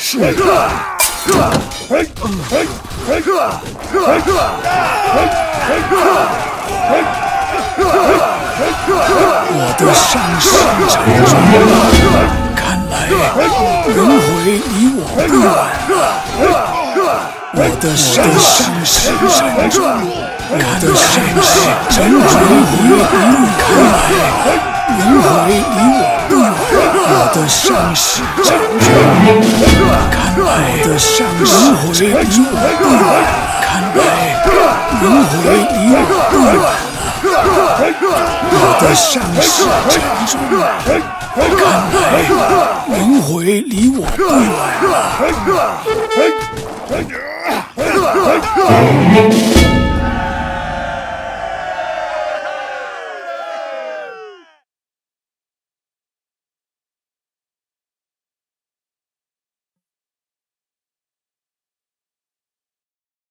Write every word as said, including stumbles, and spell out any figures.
是的。我的伤势沉重，看来轮回离我不远。我的伤势沉重，看来轮回离轮回离我不远。我的伤势沉重，看来我的伤势离我不远。看来轮回离我不远。我的伤势沉重，看来轮回离我不远。